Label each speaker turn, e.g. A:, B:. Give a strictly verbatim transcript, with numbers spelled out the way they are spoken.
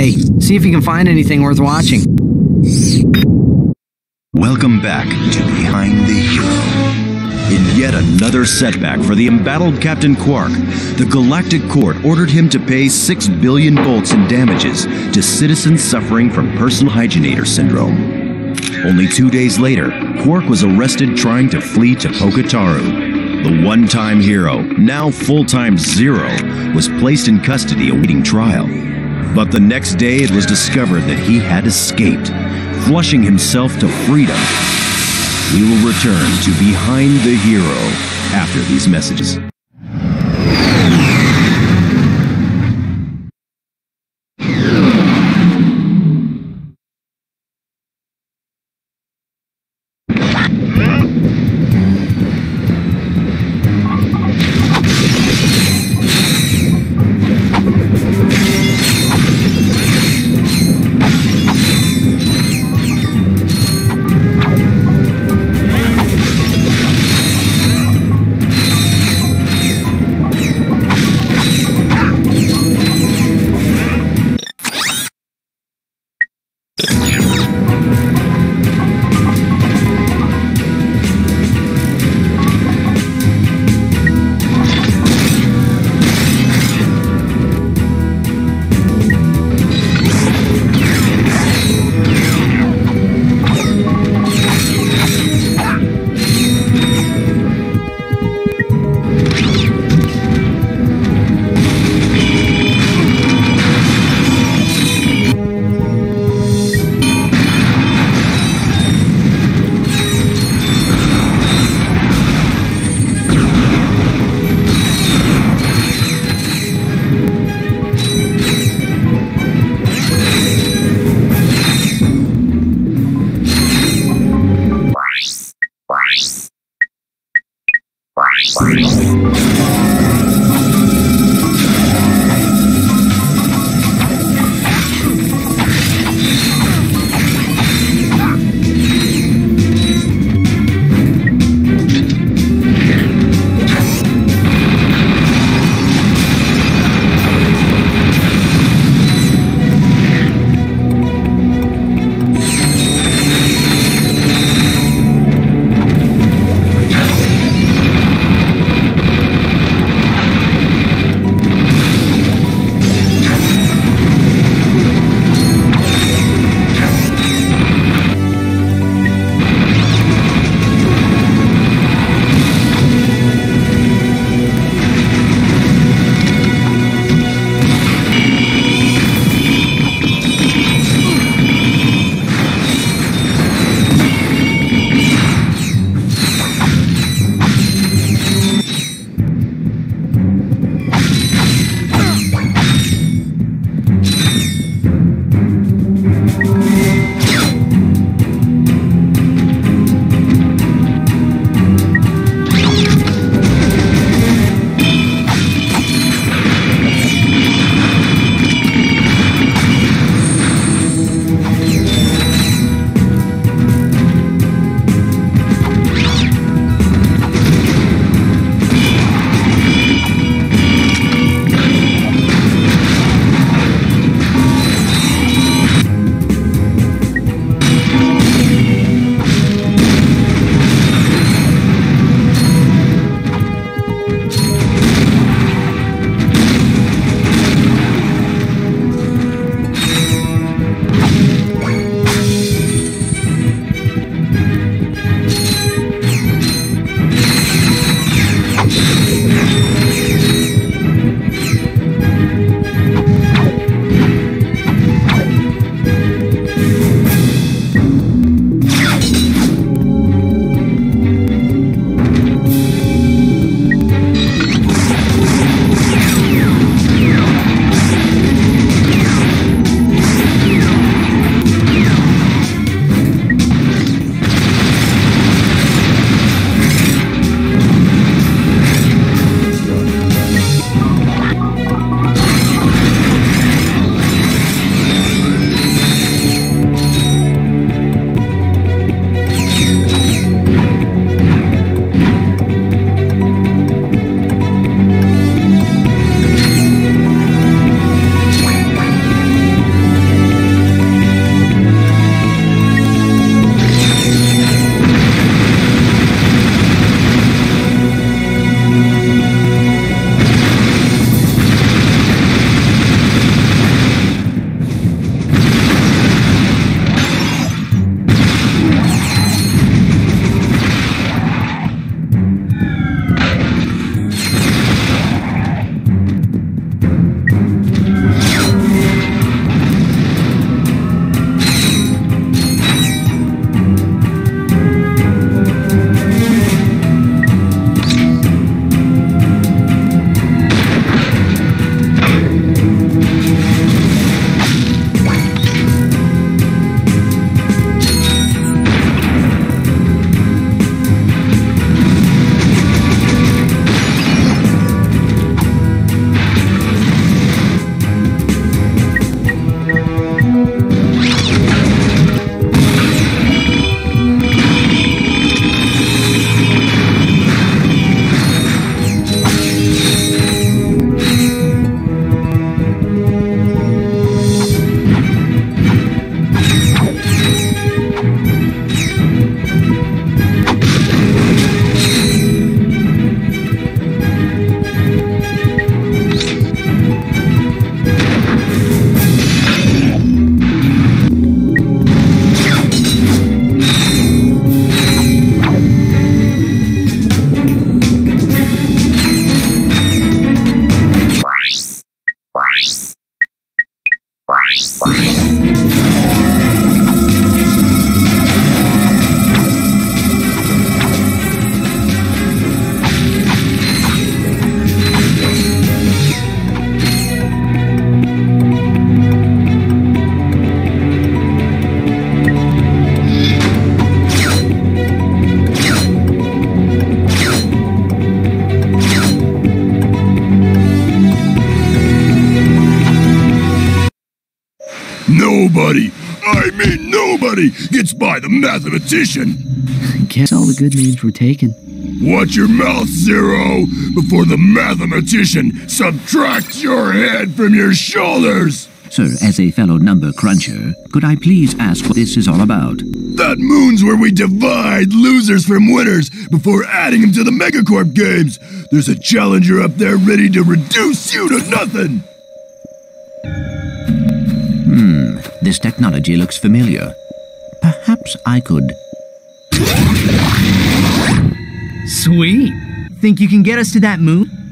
A: Hey, see if you can find anything worth watching.
B: Welcome back to Behind the Hero. In yet another setback for the embattled Captain Quark, the Galactic Court ordered him to pay six billion bolts in damages to citizens suffering from personal hygienator syndrome. Only two days later, Quark was arrested trying to flee to Poketaru. The one-time hero, now full-time Zero, was placed in custody awaiting trial. But the next day it was discovered that he had escaped, flushing himself to freedom. We will return to Behind the Hero after these messages.
C: Nobody, I mean nobody, gets by the mathematician.
A: Guess all the good names were taken.
C: Watch your mouth, Zero, before the mathematician subtracts your head from your shoulders.
D: Sir, as a fellow number cruncher, could I please ask what this is all about?
C: That moon's where we divide losers from winners before adding them to the Megacorp games. There's a challenger up there ready to reduce you to nothing.
D: Hmm, this technology looks familiar. Perhaps I could...
A: Sweet. Think you can get us to that moon?